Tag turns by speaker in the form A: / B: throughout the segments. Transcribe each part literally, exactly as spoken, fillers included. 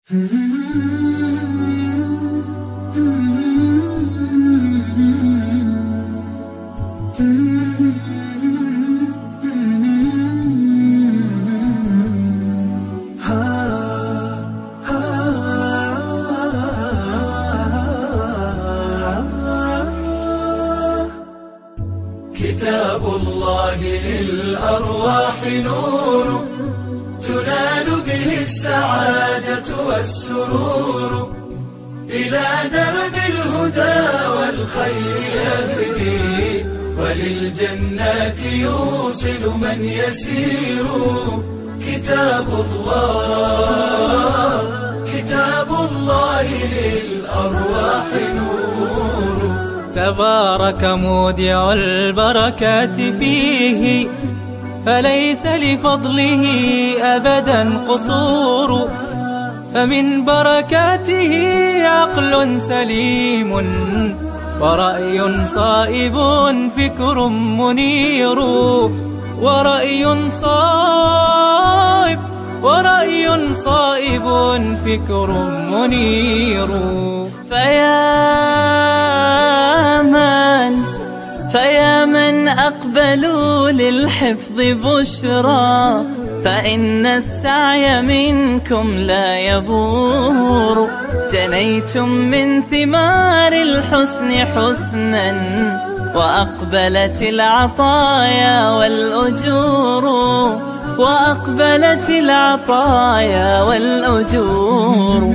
A: كتاب الله للأرواح نور تنال به السعادة والسرور، إلى درب الهدى والخير يهدي، وللجنات يوصل من يسير. كتاب الله كتاب الله للأرواح نور.
B: تبارك مودع البركات فيه، فليس لفضله أبدا قصور. فمن بركاته عقل سليم، ورأي صائب فكر منير. ورأي صائب ورأي صائب فكر منير. فيا من فيا من أقبلوا للحفظ بشرى، فإن السعي منكم لا يبور. جنيتم من ثمار الحسن حسنا، وأقبلت العطايا والأجور. وأقبلت العطايا والأجور.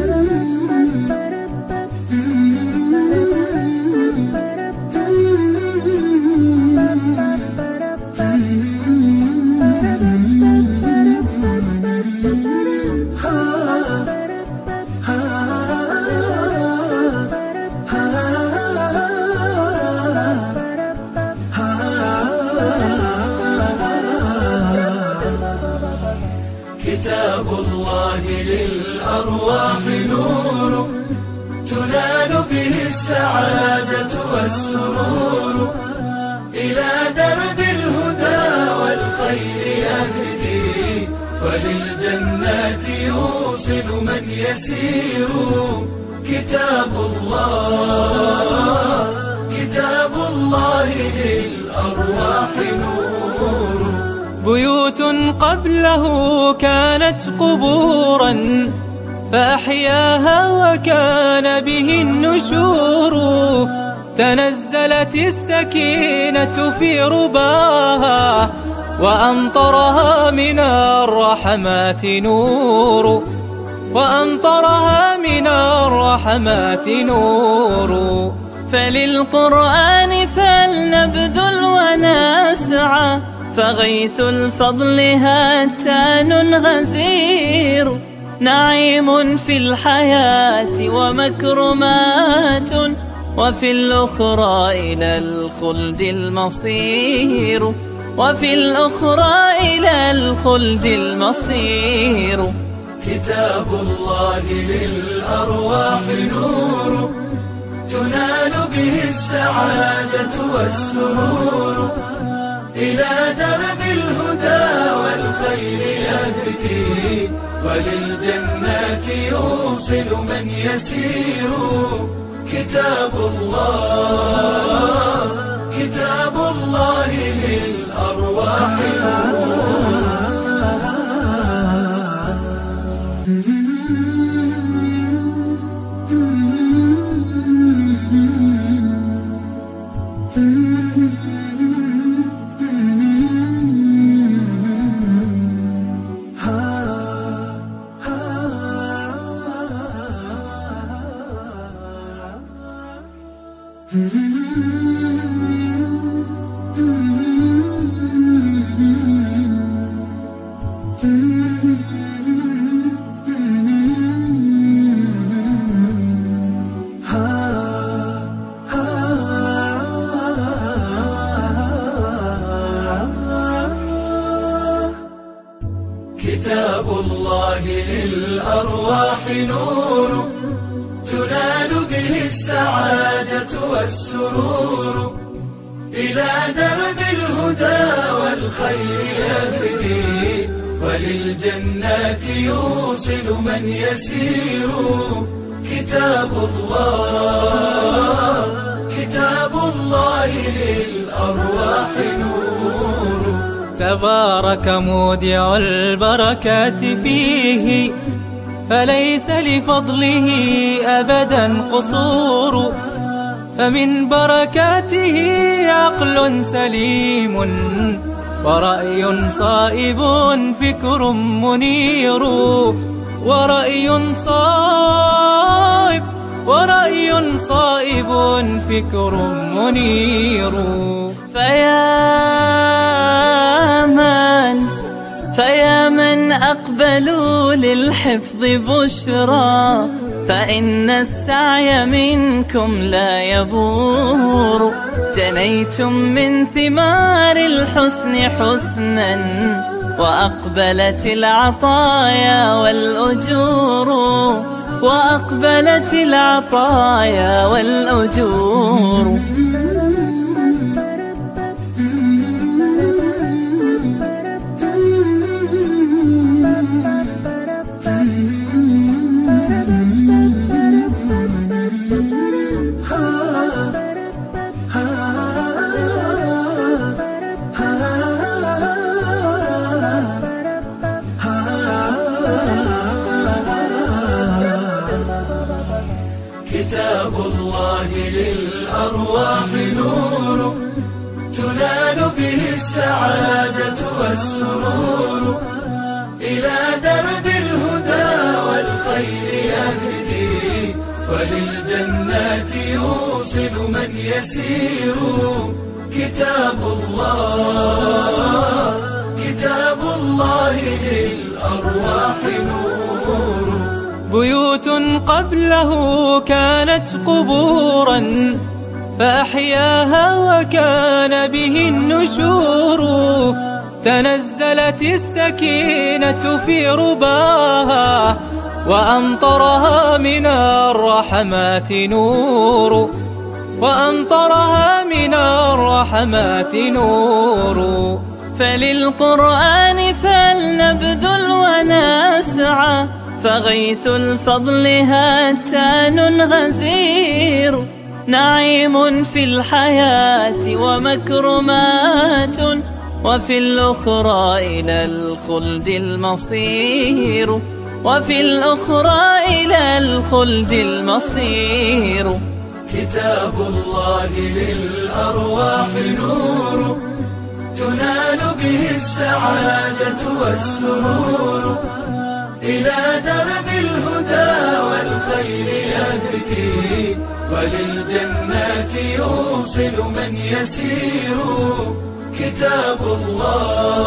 A: كتاب الله للأرواح نور تنال به السعادة والسرور، إلى درب الهدى والخير يهدي، وللجنات يوصل من يسير. كتاب الله كتاب الله للأرواح نور.
B: بيوت قبله كانت قبورا، فأحياها وكان به النشور. تنزلت السكينة في رباها، وأمطرها من الرحمات نور. وأمطرها من الرحمات نور. فللقرآن فلنبذل ونسعى، فغيث الفضل هاتان غزير. نعيم في الحياة ومكرمات، وفي الأخرى إلى الخلد المصير. وفي الأخرى إلى الخلد المصير.
A: كتاب الله للأرواح نور تنال به السعادة والسرور، إلى درب الهدى والخير يهدي، وللجنات يوصل من يسير. كتاب الله كتاب الله للأرواح نور. كتاب الله للأرواح نور تنال به السعادة والسرور، إلى درب الهدى والخير يهدي، وللجنات يوصل من يسير. كتاب الله كتاب الله للأرواح نور.
B: تبارك مودع البركات فيه، فليس لفضله أبدا قصور. فمن بركاته عقل سليم، ورأي صائب فكر منير. ورأي صائب ورأي صائب فكر منير. فيا من فيا من أقبلوا للحفظ بشرى، فإن السعي منكم لا يبور. جنيتم من ثمار الحسن حسنا، وأقبلت العطايا والأجور. وأقبلت العطايا والأجور.
A: كتاب الله للأرواح نور، تنال به السعادة والسرور. إلى درب الهدى والخير يهدي، وللجنات يوصل من يسير. كتاب الله كتاب الله للأرواح نور.
B: بيوت قبله كانت قبورا، فأحياها وكان به النشور. تنزلت السكينة في رباها، وأمطرها من الرحمات نور. وأمطرها من الرحمات نور. فللقرآن فلنبذل ونسعى، فغيث الفضل هاتان غزير. نعيم في الحياة ومكرمات، وفي الأخرى إلى الخلد المصير. وفي الأخرى إلى الخلد المصير.
A: كتاب الله للأرواح نور، تنال به السعادة والسرور. إلى درب الهدى والخير يهدي، وللجنات يوصل من يسير. كتاب الله